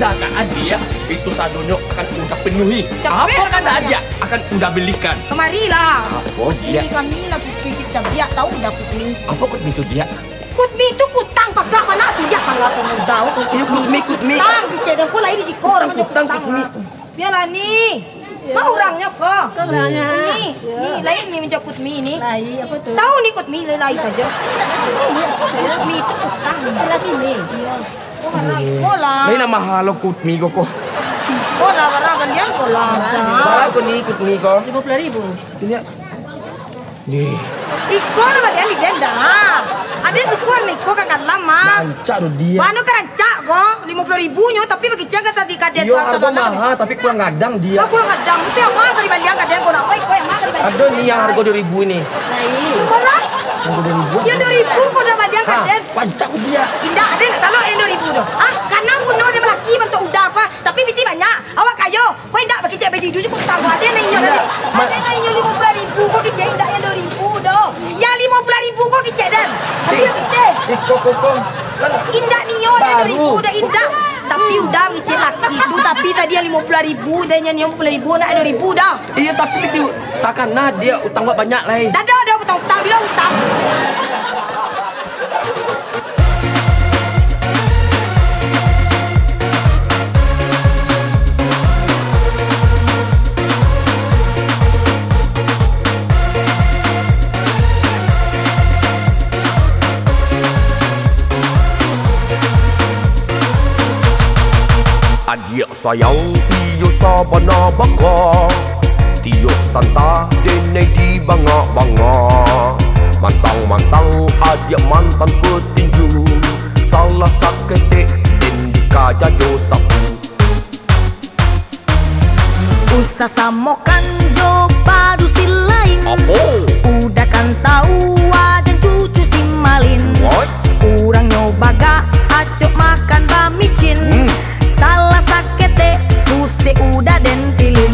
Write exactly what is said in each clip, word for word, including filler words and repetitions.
Udah kan dia itu sadonyo akan udah penuhi. Capek Apa kan namanya. dia akan udah belikan. Kemarilah. Apa dia? Ini kami lagi kicip cabiak tahu udah kutmi. Apa kut itu dia? Kutmi itu kutang pagak mana tu dia kalau aku mau tahu Iya, kutmi, kutmi. Kutang kicip dan kau lain di siko orang Kutang, kutmi. Biarlah nih. Mau orangnya kok. Kau orangnya. Nih, nih lain nih mencak kutmi ini. Lai apa tuh? Tahu nih kutmi lain saja. Kutmi itu kutang. Lagi nih. Oh, harai. Kau lah. Lain nama halo kutmi kok. Kau lah barakan dia kau lah. Berapa kau ni kutmi kok? Lima puluh ribu. Ini. Nih. Iko nama dia di denda. Ada syukur nih kau kakak lama. Rancak tu dia. Mano kerancak kok lima puluh ribunya tapi bagi jaga tadi kadet Yo harga mahal tapi kurang gadang dia. Aku orang kadang itu yang mahal dari baliang kadet kau nak kau yang mahal dari baliang. Ada ni yang harga dua ribu ini. Lai. Berapa? Harga dua ribu. Ya dua ribu kau dah baliang Ha, kadet. pancak dia. Indah ada nak tahu yang dua ribu doh. Ah, karena uno dia melaki bentuk udah kau tapi biti banyak. Awak kayo, kau indah bagi cek bedi dulu kau tahu ada yang nyonya tadi. Ada yang nyonya lima puluh ribu kau kicek indah yang dua ribu doh. Yang lima puluh ribu kau kicek dan. Tapi yang kicek. Eh, kok kok kok. Kan Indah Nio yang dua ribu udah indah. Tapi udah ngecek laki itu tapi tadi yang lima puluh ribu dan yang lima puluh ribu nak dua ribu dah. iya tapi itu setakan nah dia utang buat banyak lah. Dah dah dah utang-utang bila utang. Adik sayang iyo sabana baka Tiok santa dene di banga-banga Mantang-mantang adik mantan petinju Salah sakete den dikajado sapu Usah samokan jo padu si lain. Apa? Udah kan tahu dan cucu si malin. What? Kurang nyoba gak acok makan bamicin. Hmm. Salah sakete tuse udah den pilin.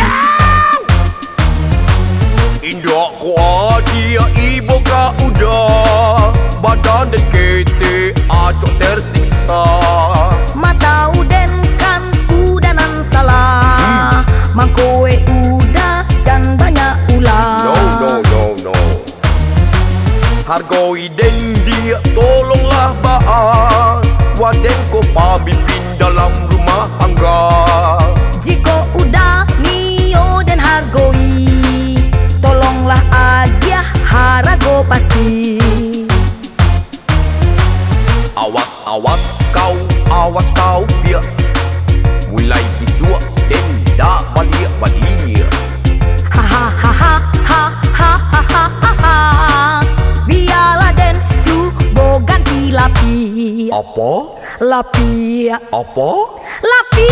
Indah ko adia ibu ka udah Badan dan kete acok tersiksa Mata uden kan udah nan salah. Mangkoe udah jangan banyak ulah. No, no, no, no Hargoi den dia tolonglah baan Waden ko pabipin dalam rumah tangga Jika udah Nio dan hargoi, tolonglah adia harago pasti. Awas, awas kau, awas kau pia Mulai bisua den dak balik-balik Ha ha ha ha ha ha ha ha ha ha. Biarlah den cubo ganti lapi. Apa? Lapi. Apa? Lapi.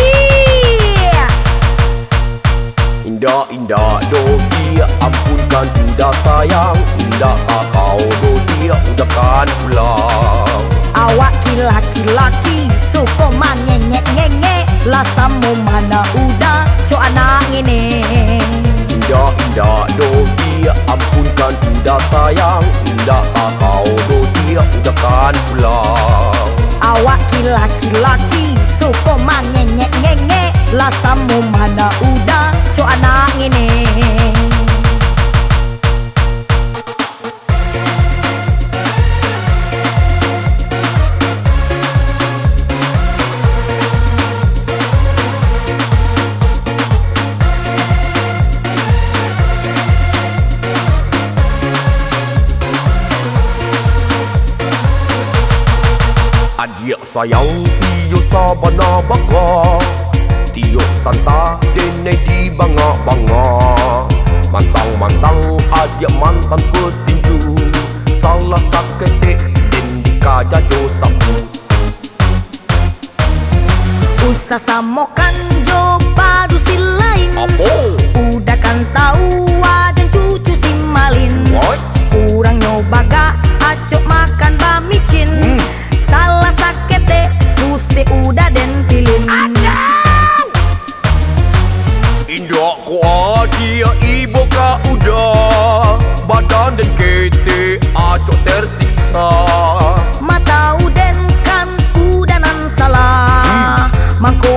Indah, indah, do dia ampunkan udah sayang Indah kau do dia udah kan pulang Awak laki-laki suko man ngenge-ngenge. Lasamu mana udah co anak ngene. Indah, indah, do dia ampunkan udah sayang Indah kau do dia udah kan pulang Awak laki-laki suko man ngenge-ngenge. Lasamu mana udah co anak ngene. Adik sayang iyo sabana baka Tiok santa dene di banga-banga Mantang-mantang adik mantan petinju Salah sakete den dikajado sapu Usah samokan jo padu si lain. Apa? Udah kan tahu dan cucu si malin. What? Kurang nyoba gak acok makan bamicin. Hmm. Salah sakete tuse udah den pilin. Indah ko adia ibu ka udah Badan dan kete acok tersiksa Mata uden kan udah nan salah. Mangko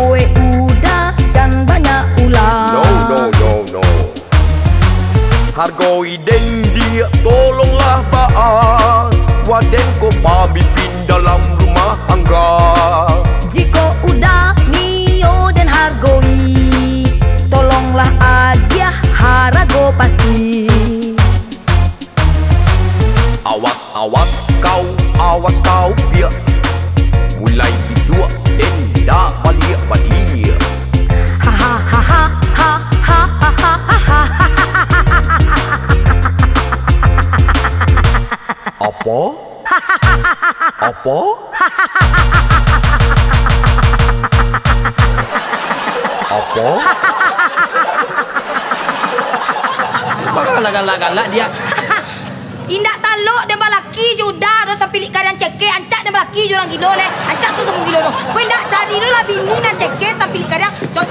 Koi dan dia tolonglah ba'a Waden ko pamimpin dalam rumah angga. Jika udah Mio dan hargoi, tolonglah agia harago pasti. Awas awas kau, awas kau pia, mulai bisua dan dak balik-balik. Ha ha ha ha ha ha ha ha ha. Apa? Apa? Apa? Bagaimana galak-galak dia? Indak taluk dia balaki juda dosa pilih kadang cekek ancak dia balaki jurang gilo leh. Ancak susu gilo no. Kau indak cari dulu lah bini dan cekek sampai pilih kadang.